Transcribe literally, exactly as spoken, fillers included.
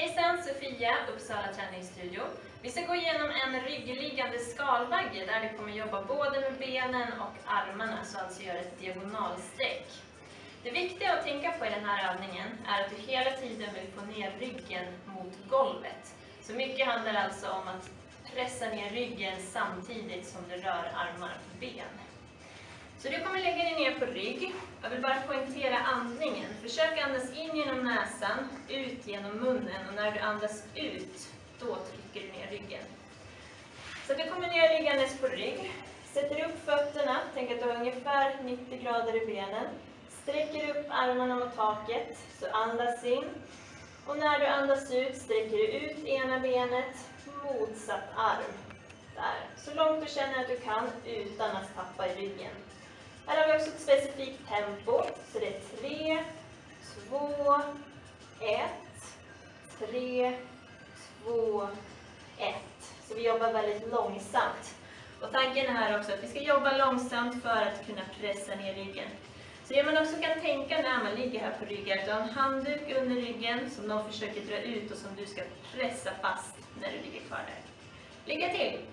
Hejsan, Sofia, Uppsala träningsstudio. Vi ska gå igenom en ryggliggande skalbagge där du kommer jobba både med benen och armarna, så alltså gör ett diagonalsträck. Det viktiga att tänka på i den här övningen är att du hela tiden vill få ner ryggen mot golvet. Så mycket handlar alltså om att pressa ner ryggen samtidigt som du rör armar och ben. Så du kommer lägga dig ner på rygg. Jag vill bara poängtera andningen. Försök andas in genom näsan, ut genom munnen, och när du andas ut, då trycker du ner ryggen. Så du kommer ner liggandes på rygg. Sätter upp fötterna, tänk att du har ungefär nittio grader i benen. Sträcker upp armarna mot taket, så andas in. Och när du andas ut sträcker du ut ena benet, motsatt arm. Där. Så långt du känner att du kan utan att tappa i ryggen. Här har vi också ett specifikt tempo, så det är tre, två, ett, tre, två, ett. Så vi jobbar väldigt långsamt. Och tanken är här också att vi ska jobba långsamt för att kunna pressa ner ryggen. Så det man också kan tänka när man ligger här på ryggen, att du har en handduk under ryggen som någon försöker dra ut och som du ska pressa fast när du ligger kvar där. Lycka till!